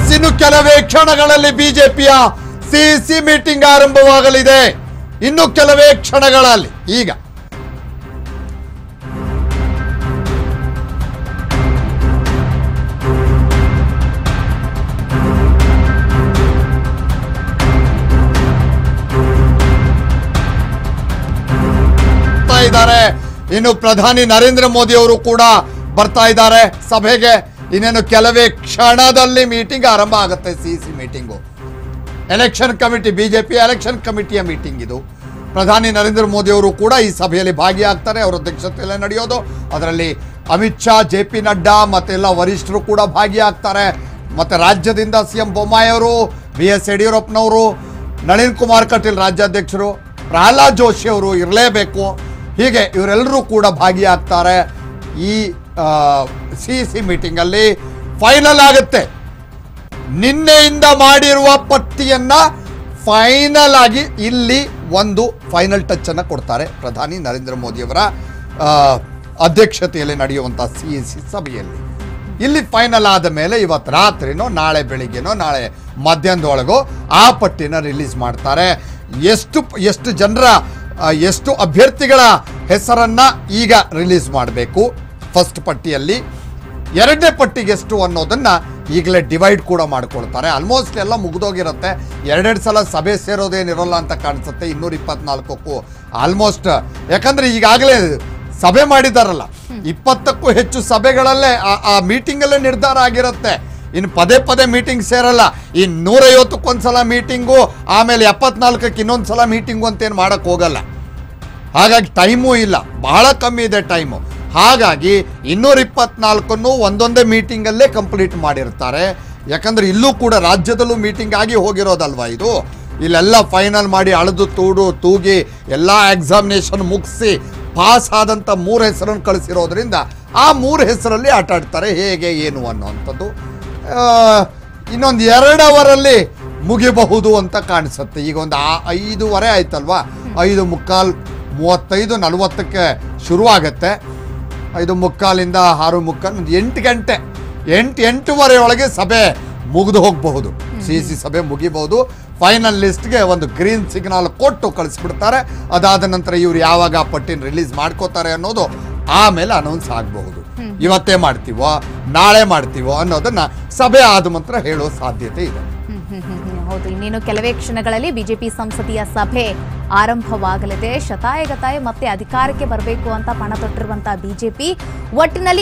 ಇನ್ನು ಕೆಲವೇ ಕ್ಷಣಗಳಲ್ಲಿ ಬಿಜೆಪಿಯ ಸಿಸಿ ಮೀಟಿಂಗ್ ಆರಂಭವಾಗಲಿದೆ. ಇನ್ನು ಕೆಲವೇ ಕ್ಷಣಗಳಲ್ಲಿ ಈಗ ಇದ್ದಾರೆ. ಇನ್ನು ಪ್ರಧಾನಿ ನರೇಂದ್ರ ಮೋದಿ ಅವರು ಕೂಡ ಬರ್ತಾ ಇದ್ದಾರೆ ಸಭೆಗೆ. ಇನ್ನೇನು ಕೆಲವೇ ಕ್ಷಣದಲ್ಲಿ ಮೀಟಿಂಗ್ ಆರಂಭ ಆಗುತ್ತೆ. CC meeting election committee, BJP election ಕಮಿಟಿಯ ಮೀಟಿಂಗ್ ಇದು. ಪ್ರಧಾನಿ ನರೇಂದ್ರ ಮೋದಿ ಅವರು ಕೂಡ ಈ ಸಭೆಯಲ್ಲಿ ಭಾಗಿಯಾಗ್ತಾರೆ. ಅವರ ಅಧ್ಯಕ್ಷತೆಯಲ್ಲಿ ನಡೆಯೋದು. ಅದರಲ್ಲಿ ಅಮಿತ್ ಶಾ, JP ನಡ್ಡಾ ಮತ್ತೆಲ್ಲ ವರಿಷ್ಠರು ಕೂಡ ಭಾಗಿಯಾಗ್ತಾರೆ. ಮತ್ತೆ ರಾಜ್ಯದಿಂದ CM ಬೊಮ್ಮಾಯಿ ಅವರು, BS ಯಡಿಯೂರಪ್ಪನವರು, ನಳಿನ್ ಕುಮಾರ್ ಕಟೀಲ್ ರಾಜ್ಯಾಧ್ಯಕ್ಷರು, ಪ್ರಹ್ಲಾದ್ ಜೋಶಿ ಅವರು ಇರಲೇಬೇಕು. ಹೀಗೆ ಇವರೆಲ್ಲರೂ ಕೂಡ ಭಾಗಿಯಾಗ್ತಾರೆ. ಈ ಸಿಸಿ ಮೀಟಿಂಗಲ್ಲಿ ಫೈನಲ್ ಆಗುತ್ತೆ. ನಿನ್ನೆಯಿಂದ ಮಾಡಿರುವ ಪಟ್ಟಿಯನ್ನ ಫೈನಲ್ ಆಗಿ ಇಲ್ಲಿ ಒಂದು ಫೈನಲ್ ಟಚ್ ಅನ್ನು ಕೊಡ್ತಾರೆ ಪ್ರಧಾನಿ ನರೇಂದ್ರ ಮೋದಿಯವರ ಅಧ್ಯಕ್ಷತೆಯಲ್ಲಿ ನಡೆಯುವಂಥ ಸಿಸಿ ಸಭೆಯಲ್ಲಿ. ಇಲ್ಲಿ ಫೈನಲ್ ಆದ ಮೇಲೆ ಇವತ್ತು ರಾತ್ರಿನೋ ನಾಳೆ ಬೆಳಿಗ್ಗೆನೋ ನಾಳೆ ಮಧ್ಯಾಹ್ನದೊಳಗೋ ಆ ಪಟ್ಟಿನ ರಿಲೀಸ್ ಮಾಡ್ತಾರೆ. ಎಷ್ಟು ಜನರ ಎಷ್ಟು ಅಭ್ಯರ್ಥಿಗಳ ಹೆಸರನ್ನ ಈಗ ರಿಲೀಸ್ ಮಾಡಬೇಕು ಫಸ್ಟ್ ಪಟ್ಟಿಯಲ್ಲಿ, ಎರಡನೇ ಪಟ್ಟಿಗೆ ಎಷ್ಟು ಅನ್ನೋದನ್ನ ಈಗಲೇ ಡಿವೈಡ್ ಕೂಡ ಮಾಡ್ಕೊಳ್ತಾರೆ. ಆಲ್ಮೋಸ್ಟ್ ಎಲ್ಲ ಮುಗಿದೋಗಿರುತ್ತೆ. ಎರಡೆರಡು ಸಲ ಸಭೆ ಸೇರೋದೇನಿರೋಲ್ಲ ಅಂತ ಕಾಣಿಸುತ್ತೆ 224ಕ್ಕೂ ಆಲ್ಮೋಸ್ಟ್. ಯಾಕಂದ್ರೆ ಈಗಾಗಲೇ ಸಭೆ ಮಾಡಿದಾರಲ್ಲ, 20ಕ್ಕೂ ಹೆಚ್ಚು ಸಭೆಗಳಲ್ಲೇ ಆ ಮೀಟಿಂಗಲ್ಲೇ ನಿರ್ಧಾರ ಆಗಿರುತ್ತೆ. ಇನ್ನು ಪದೇ ಪದೇ ಮೀಟಿಂಗ್ ಸೇರಲ್ಲ. ಈ 150ಕ್ಕೊಂದ್ಸಲ ಮೀಟಿಂಗು, ಆಮೇಲೆ 74ಕ್ಕೆ ಇನ್ನೊಂದ್ಸಲ ಮೀಟಿಂಗು ಅಂತೇನು ಮಾಡಕ್ಕೆ ಹೋಗಲ್ಲ. ಹಾಗಾಗಿ ಟೈಮೂ ಇಲ್ಲ, ಬಹಳ ಕಮ್ಮಿ ಇದೆ ಟೈಮು. ಹಾಗಾಗಿ 224ನ್ನು ಒಂದೊಂದೇ ಮೀಟಿಂಗಲ್ಲೇ ಕಂಪ್ಲೀಟ್ ಮಾಡಿರ್ತಾರೆ. ಯಾಕಂದ್ರೆ ಇಲ್ಲೂ ಕೂಡ ರಾಜ್ಯದಲ್ಲೂ ಮೀಟಿಂಗ್ ಆಗಿ ಹೋಗಿರೋದಲ್ವಾ ಇದು. ಇಲ್ಲೆಲ್ಲ ಫೈನಲ್ ಮಾಡಿ ಅಳೆದು ತೂಗಿ ಎಲ್ಲ ಎಕ್ಸಾಮಿನೇಷನ್ ಮುಗಿಸಿ ಪಾಸ್ ಆದಂಥ 3 ಹೆಸರನ್ನು ಕಳಿಸಿರೋದ್ರಿಂದ ಆ 3 ಹೆಸರಲ್ಲಿ ಆಟ ಆಡ್ತಾರೆ. ಹೇಗೆ ಏನು ಅನ್ನುವಂಥದ್ದು ಇನ್ನೊಂದು 2 ಅವರಲ್ಲಿ ಮುಗಿಬಹುದು ಅಂತ ಕಾಣಿಸುತ್ತೆ. ಈಗ ಒಂದು 5:15 ಆಯ್ತಲ್ವಾ, 5:45, 35:40ಕ್ಕೆ ಶುರುವಾಗತ್ತೆ. 5:45 6:45 8 ಗಂಟೆ 8:08 ಒಳಗೆ ಸಭೆ ಮುಗಿದು ಹೋಗಬಹುದು. ಸಿಸಿ ಸಭೆ ಮುಗಿಬಹುದು. ಫೈನಲ್ ಲಿಸ್ಟ್ಗೆ ಒಂದು ಗ್ರೀನ್ ಸಿಗ್ನಲ್ ಕೊಟ್ಟು ಕಳಿಸ್ಬಿಡ್ತಾರೆ. ಅದಾದ ನಂತರ ಇವ್ರು ಯಾವಾಗ ಆ ಪಟ್ಟಿನ ರಿಲೀಸ್ ಮಾಡ್ಕೋತಾರೆ ಅನ್ನೋದು ಆಮೇಲೆ ಅನೌನ್ಸ್ ಆಗಬಹುದು. ಇವತ್ತೇ ಮಾಡ್ತೀವೋ ನಾಳೆ ಮಾಡ್ತೀವೋ ಅನ್ನೋದನ್ನ ಸಭೆ ಆದ ನಂತರ ಹೇಳೋ ಸಾಧ್ಯತೆ ಇದೆ. ಹೌದು, ಇನ್ನೇನು ಕೆಲವೇ ಕ್ಷಣಗಳಲ್ಲಿ ಬಿಜೆಪಿ ಸಂಸದೀಯ ಸಭೆ ಆರಂಭವಾಗಲಿದೆ. ಶತಾಯಗತಾಯ ಮತ್ತೆ ಅಧಿಕಾರಕ್ಕೆ ಬರಬೇಕು ಅಂತ ಪಣ ತೊಟ್ಟಿರುವಂತಹ ಬಿಜೆಪಿ ಒಟ್ಟಿನಲ್ಲಿ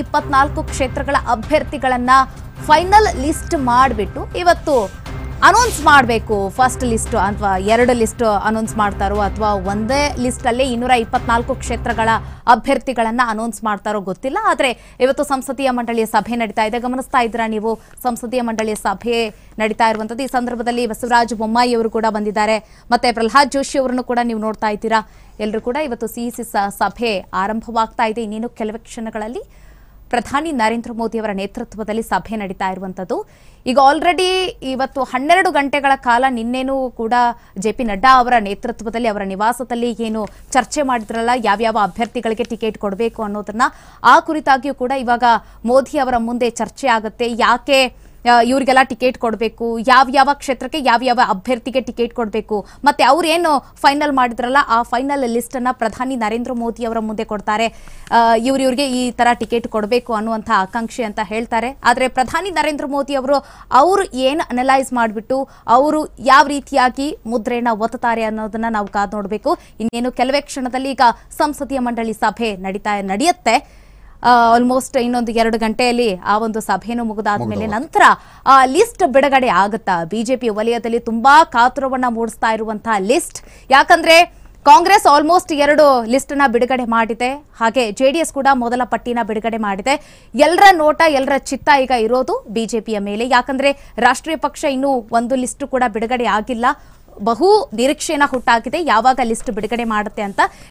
224 ಕ್ಷೇತ್ರಗಳ ಅಭ್ಯರ್ಥಿಗಳನ್ನ ಫೈನಲ್ ಲಿಸ್ಟ್ ಮಾಡಿಬಿಟ್ಟು ಇವತ್ತು ಅನೌನ್ಸ್ ಮಾಡಬೇಕು. ಫಸ್ಟ್ ಲಿಸ್ಟ್ ಅಥವಾ 2 ಲಿಸ್ಟ್ ಅನೌನ್ಸ್ ಮಾಡ್ತಾರೋ ಅಥವಾ ಒಂದೇ ಲಿಸ್ಟಲ್ಲೇ 224 ಕ್ಷೇತ್ರಗಳ ಅಭ್ಯರ್ಥಿಗಳನ್ನ ಅನೌನ್ಸ್ ಮಾಡ್ತಾರೋ ಗೊತ್ತಿಲ್ಲ. ಆದರೆ ಇವತ್ತು ಸಂಸದೀಯ ಮಂಡಳಿಯ ಸಭೆ ನಡೀತಾ ಇದೆ. ಗಮನಿಸ್ತಾ ಇದ್ದೀರಾ ನೀವು, ಸಂಸದೀಯ ಮಂಡಳಿಯ ಸಭೆ ನಡೀತಾ ಇರುವಂಥದ್ದು. ಈ ಸಂದರ್ಭದಲ್ಲಿ ಬಸವರಾಜ ಬೊಮ್ಮಾಯಿ ಅವರು ಕೂಡ ಬಂದಿದ್ದಾರೆ. ಮತ್ತೆ ಪ್ರಹ್ಲಾದ್ ಜೋಶಿ ಅವರನ್ನು ಕೂಡ ನೀವು ನೋಡ್ತಾ ಇದ್ದೀರಾ. ಎಲ್ಲರೂ ಕೂಡ ಇವತ್ತು ಸಿಸಿ ಸಭೆ ಆರಂಭವಾಗ್ತಾ ಇದೆ. ಇನ್ನೇನು ಕೆಲವೇ ಕ್ಷಣಗಳಲ್ಲಿ ಪ್ರಧಾನಿ ನರೇಂದ್ರ ಮೋದಿ ಅವರ ನೇತೃತ್ವದಲ್ಲಿ ಸಭೆ ನಡೀತಾ ಇರುವಂಥದ್ದು. ಈಗ ಆಲ್ರೆಡಿ ಇವತ್ತು 12 ಗಂಟೆಗಳ ಕಾಲ ನಿನ್ನೇನೂ ಕೂಡ JP ನಡ್ಡಾ ಅವರ ನೇತೃತ್ವದಲ್ಲಿ ಅವರ ನಿವಾಸದಲ್ಲಿ ಏನು ಚರ್ಚೆ ಮಾಡಿದ್ರಲ್ಲ, ಯಾವ್ಯಾವ ಅಭ್ಯರ್ಥಿಗಳಿಗೆ ಟಿಕೆಟ್ ಕೊಡಬೇಕು ಅನ್ನೋದನ್ನ, ಆ ಕುರಿತಾಗಿಯೂ ಕೂಡ ಇವಾಗ ಮೋದಿ ಅವರ ಮುಂದೆ ಚರ್ಚೆ ಆಗುತ್ತೆ. ಯಾಕೆ ಇವರಿಗೆಲ್ಲ ಟಿಕೆಟ್ ಕೊಡಬೇಕು, ಯಾವ ಕ್ಷೇತ್ರಕ್ಕೆ ಯಾವ ಅಭ್ಯರ್ಥಿಗೆ ಟಿಕೆಟ್ ಕೊಡಬೇಕು, ಮತ್ತೆ ಅವ್ರೇನು ಫೈನಲ್ ಮಾಡಿದ್ರಲ್ಲ ಆ ಫೈನಲ್ ಲಿಸ್ಟ್ ಅನ್ನ ಪ್ರಧಾನಿ ನರೇಂದ್ರ ಮೋದಿ ಅವರ ಮುಂದೆ ಕೊಡ್ತಾರೆ. ಇವ್ರಿಗೆ ಈ ತರ ಟಿಕೆಟ್ ಕೊಡಬೇಕು ಅನ್ನುವಂಥ ಆಕಾಂಕ್ಷೆ ಅಂತ ಹೇಳ್ತಾರೆ. ಆದರೆ ಪ್ರಧಾನಿ ನರೇಂದ್ರ ಮೋದಿ ಅವರು ಏನು ಅನಲೈಸ್ ಮಾಡಿಬಿಟ್ಟು ಅವರು ಯಾವ ರೀತಿಯಾಗಿ ಮುದ್ರೆನ ಒತ್ತಾರೆ ಅನ್ನೋದನ್ನ ನಾವು ಕಾದು ನೋಡಬೇಕು. ಇನ್ನೇನು ಕೆಲವೇ ಕ್ಷಣದಲ್ಲಿ ಈಗ ಸಂಸದೀಯ ಮಂಡಳಿ ಸಭೆ ನಡೆಯುತ್ತೆ. ಆಲ್ಮೋಸ್ಟ್ ಇನ್ನೊಂದು 2 ಗಂಟೆಯಲ್ಲಿ ಆ ಒಂದು ಸಭೆಯನ್ನು ಮುಗಿದಾದ್ಮೇಲೆ ನಂತರ ಆ ಲಿಸ್ಟ್ ಬಿಡುಗಡೆ ಆಗುತ್ತಾ. ಬಿಜೆಪಿ ವಲಯದಲ್ಲಿ ತುಂಬಾ ಕಾತುರವನ್ನ ಮೂಡಿಸ್ತಾ ಇರುವಂತಹ ಲಿಸ್ಟ್. ಯಾಕಂದ್ರೆ ಕಾಂಗ್ರೆಸ್ ಆಲ್ಮೋಸ್ಟ್ 2 ಲಿಸ್ಟ್ ನ ಬಿಡುಗಡೆ ಮಾಡಿದೆ. ಹಾಗೆ JDS ಕೂಡ ಮೊದಲ ಪಟ್ಟಿನ ಬಿಡುಗಡೆ ಮಾಡಿದೆ. ಎಲ್ಲರ ನೋಟ, ಎಲ್ಲರ ಚಿತ್ತ ಈಗ ಇರೋದು ಬಿಜೆಪಿಯ ಮೇಲೆ. ಯಾಕಂದ್ರೆ ರಾಷ್ಟ್ರೀಯ ಪಕ್ಷ ಇನ್ನೂ ಒಂದು ಲಿಸ್ಟ್ ಕೂಡ ಬಿಡುಗಡೆ ಆಗಿಲ್ಲ. ಬಹು ನಿರೀಕ್ಷೆಯನ್ನ ಹುಟ್ಟಾಗಿದೆ ಯಾವಾಗ ಲಿಸ್ಟ್ ಬಿಡುಗಡೆ ಮಾಡುತ್ತೆ ಅಂತ.